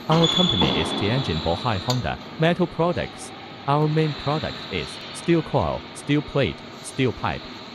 Our company is Tianjin Bohai Honda Metal Products. Our main product is steel coil, steel plate, steel pipe,